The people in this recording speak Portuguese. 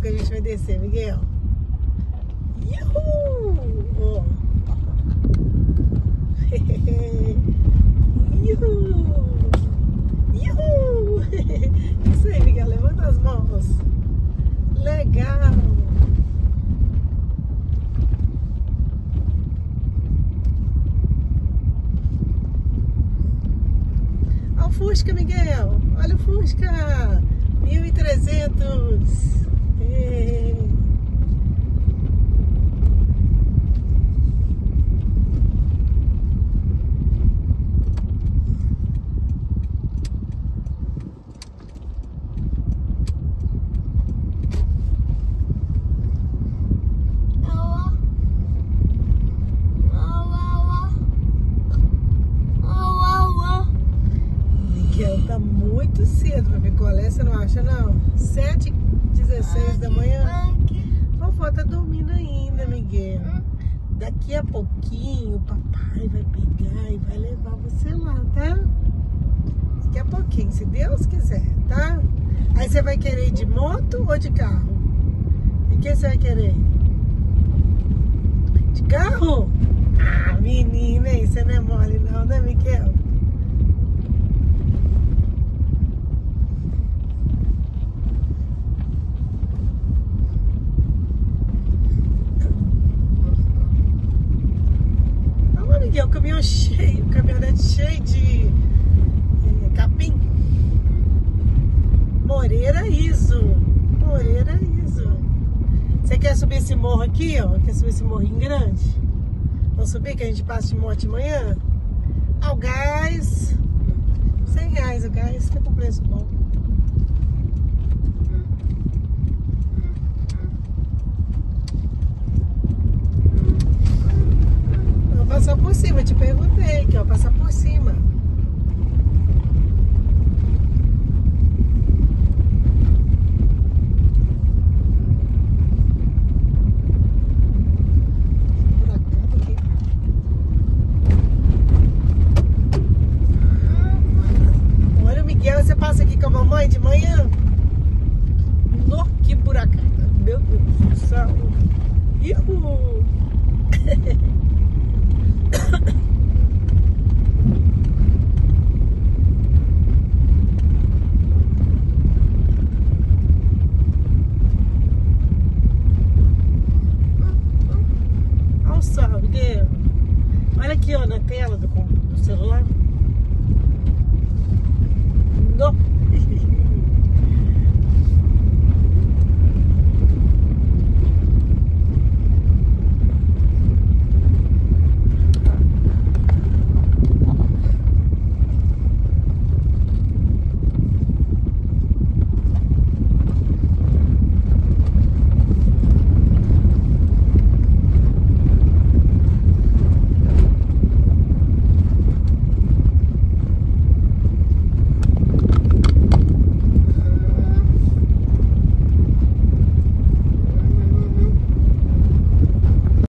morro que a gente vai descer, Miguel. Uhul! Ó. Uhul! Uhul! Isso aí, Miguel. Levanta as mãos. Legal! Olha o Fusca, Miguel. Olha o Fusca. 1300. Tá muito cedo pra picolé, você não acha não? 7h16 da manhã. Vovó tá dormindo ainda, Miguel. Daqui a pouquinho o papai vai pegar e vai levar você lá, tá? Daqui a pouquinho, se Deus quiser, tá? Aí você vai querer ir de moto ou de carro? E quem você vai querer? De carro? Ah, menina, aí você não é mole não, né, Miguel? Miguel, o caminhão cheio, caminhonete cheio de capim. Moreira Iso. Moreira Iso. Você quer subir esse morro aqui, ó? Quer subir esse morrinho grande? Vamos subir que a gente passa de moto de manhã? Ah, o gás. R$100 o gás, que é com preço bom. Passar por cima, te perguntei que ó, passar por cima. Olha o Miguel, você passa aqui com a mamãe de manhã? No, que buracada. Meu Deus do céu. Ihu! Olha o sol, Miguel. Olha aqui, ó, na tela do celular. No.